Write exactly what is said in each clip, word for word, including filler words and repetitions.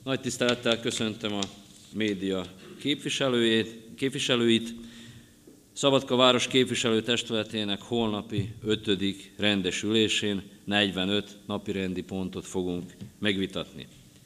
Nagy tisztelettel köszöntöm a média képviselőjét, képviselőit. Szabadka város képviselőtestületének holnapi ötödik rendes ülésén negyvenöt napirendi pontot fogunk megvitatni.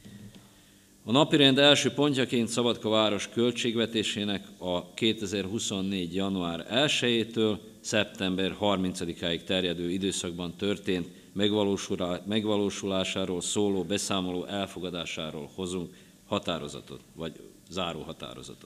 A napirend első pontjaként Szabadka város költségvetésének a kétezer-huszonnégy. január elsejétől szeptember harmincadikáig terjedő időszakban történt megvalósulásáról szóló beszámoló elfogadásáról hozunk határozatot, vagy záró határozatot.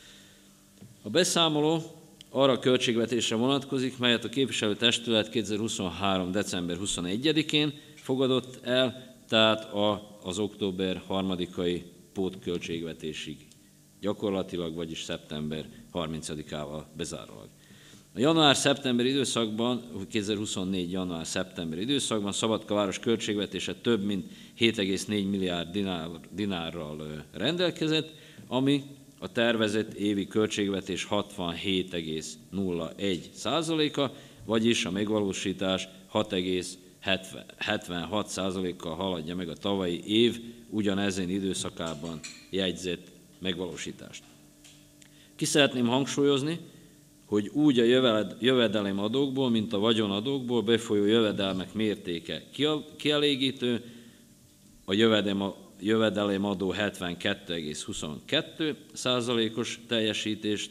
A beszámoló arra a költségvetésre vonatkozik, melyet a képviselőtestület kétezer-huszonhárom. december huszonegyedikén fogadott el, tehát a, az október harmadikai pótköltségvetésig gyakorlatilag, vagyis szeptember harmincadikával bezárólag. A január-szeptember időszakban, kétezer-huszonnégy. január-szeptember időszakban Szabadka város költségvetése több mint hét egész négy milliárd dinár, dinárral rendelkezett, ami a tervezett évi költségvetés hatvanhét egész nulla egy százaléka, vagyis a megvalósítás hat egész hetvenhat százalékkal haladja meg a tavalyi év ugyanezen időszakában jegyzett megvalósítást. Ki szeretném hangsúlyozni, hogy úgy a jövedelemadókból, mint a vagyonadókból befolyó jövedelmek mértéke kielégítő, a jövedelemadó hetvenkettő egész huszonkettő százalékos teljesítést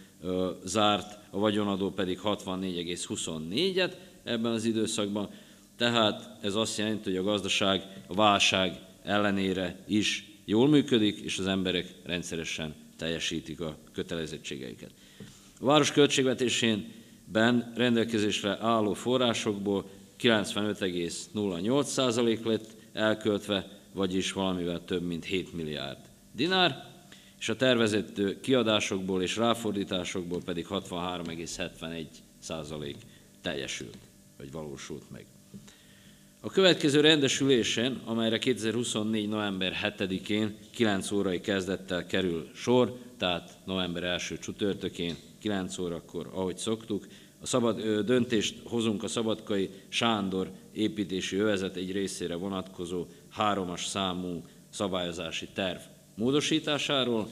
zárt, a vagyonadó pedig hatvannégy egész huszonnégyet ebben az időszakban, tehát ez azt jelenti, hogy a gazdaság a válság ellenére is jól működik, és az emberek rendszeresen teljesítik a kötelezettségeiket. A város költségvetésében rendelkezésre álló forrásokból kilencvenöt egész nulla nyolc százalék lett elköltve, vagyis valamivel több mint hét milliárd dinár, és a tervezett kiadásokból és ráfordításokból pedig hatvanhárom egész hetvenegy százalék teljesült, vagy valósult meg. A következő rendes ülésen, amelyre kétezer-huszonnégy. november hetedikén kilenc órai kezdettel kerül sor, tehát november első csütörtökén kilenc órakor, ahogy szoktuk, a szabad, ö, döntést hozunk a szabadkai Sándor építési övezet egy részére vonatkozó háromas számú szabályozási terv módosításáról.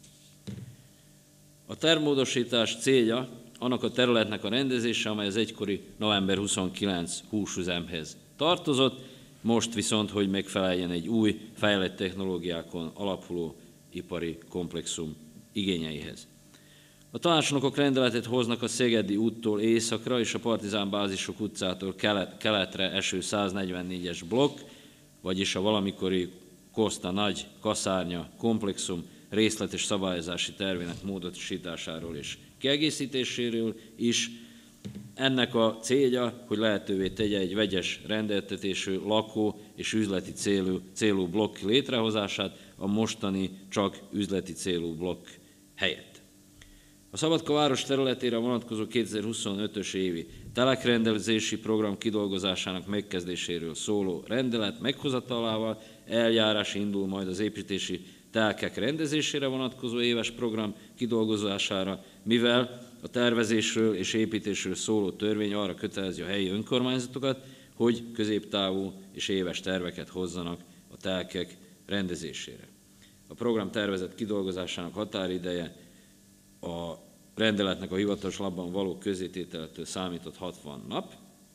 A tervmódosítás célja annak a területnek a rendezése, amely az egykori november huszonkilencedici húsüzemhez tartozott, most viszont, hogy megfeleljen egy új, fejlett technológiákon alapuló ipari komplexum igényeihez. A tanácsnokok rendeletet hoznak a Szegedi úttól északra és a Partizán Bázisok utcától kelet, keletre eső száznegyvennégyes blokk, vagyis a valamikori Koszta nagy kaszárnya komplexum részletes szabályozási tervének módosításáról és kiegészítéséről is. Ennek a célja, hogy lehetővé tegye egy vegyes rendeltetésű lakó és üzleti célú, célú blokk létrehozását a mostani csak üzleti célú blokk helyett. A Szabadka város területére vonatkozó kétezer-huszonötös évi telekrendelezési program kidolgozásának megkezdéséről szóló rendelet meghozatalával eljárás indul majd az építési telkek rendezésére vonatkozó éves program kidolgozására, mivel a tervezésről és építésről szóló törvény arra kötelezi a helyi önkormányzatokat, hogy középtávú és éves terveket hozzanak a telkek rendezésére. A program tervezett kidolgozásának határideje a rendeletnek a hivatalos lapban való közzétételetől számított hatvan nap.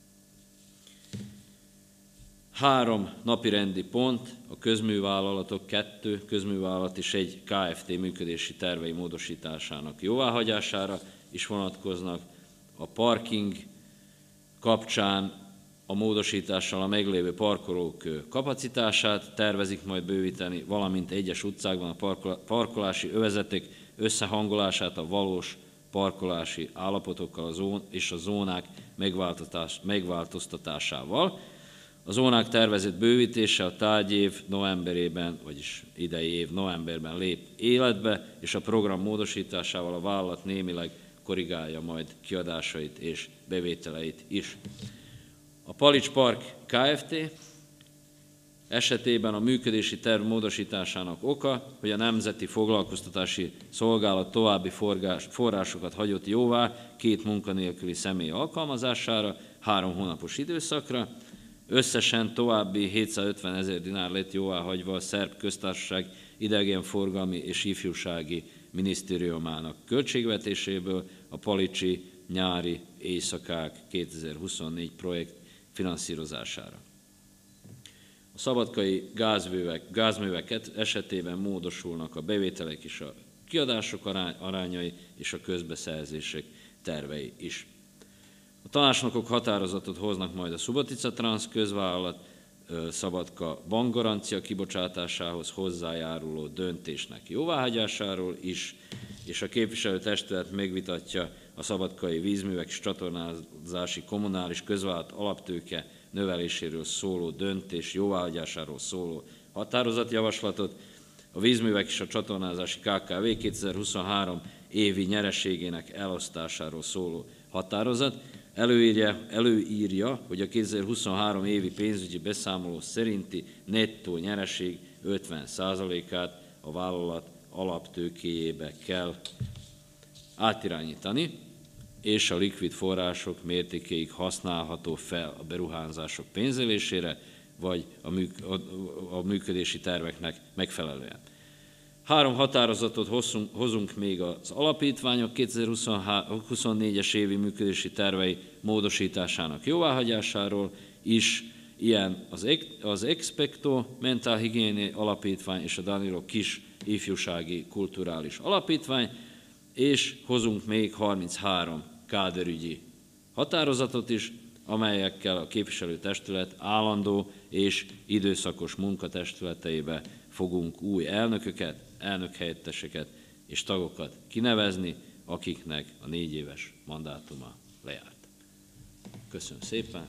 Három napirendi pont, a közművállalatok, kettő közművállalat és egy Kft. Működési tervei módosításának jóváhagyására is vonatkoznak. A parking kapcsán a módosítással a meglévő parkolók kapacitását tervezik majd bővíteni, valamint egyes utcákban a parkolási övezetek összehangolását a valós parkolási állapotokkal a zón és a zónák megváltoztatásával. A zónák tervezett bővítése a tárgyév novemberében, vagyis idei év novemberben lép életbe, és a program módosításával a vállalat némileg korrigálja majd kiadásait és bevételeit is. A Palics Park Kft. Esetében a működési terv módosításának oka, hogy a Nemzeti Foglalkoztatási Szolgálat további forrásokat hagyott jóvá két munkanélküli személy alkalmazására három hónapos időszakra. Összesen további hétszázötven ezer dinár lett jóváhagyva a Szerb Köztársaság idegenforgalmi és ifjúsági minisztériumának költségvetéséből a Palicsi nyári éjszakák kétezer-huszonnégy projekt finanszírozására. A szabadkai gázművek, gázművek esetében módosulnak a bevételek és a kiadások arányai és a közbeszerzések tervei is. A tanácsnokok határozatot hoznak majd a Subotica Trans közvállalat Szabadka bankgarancia kibocsátásához hozzájáruló döntésnek jóváhagyásáról is, és a képviselőtestület megvitatja a szabadkai vízművek és csatornázási kommunális közvállalat alaptőke növeléséről szóló döntés jóváhagyásáról szóló határozatjavaslatot, a vízművek és a csatornázási ká ká vé kétezer-huszonhárom évi nyereségének elosztásáról szóló határozat, előírja, előírja, hogy a kétezer-huszonhárom évi pénzügyi beszámoló szerinti nettó nyereség ötven százalékát a vállalat alaptőkéjébe kell átirányítani, és a likvid források mértékéig használható fel a beruházások pénzelésére, vagy a, műk, a, a működési terveknek megfelelően. Három határozatot hozunk, hozunk még az alapítványok kétezer-huszonnégyes évi működési tervei módosításának jóváhagyásáról is, ilyen az, az Expecto Mental Hygiene Alapítvány és a Danilo Kis Ifjúsági Kulturális Alapítvány, és hozunk még harminchárom káderügyi határozatot is, amelyekkel a képviselőtestület állandó és időszakos munkatestületeibe fogunk új elnököket, elnökhelyetteseket és tagokat kinevezni, akiknek a négy éves mandátuma lejárt. Köszönöm szépen!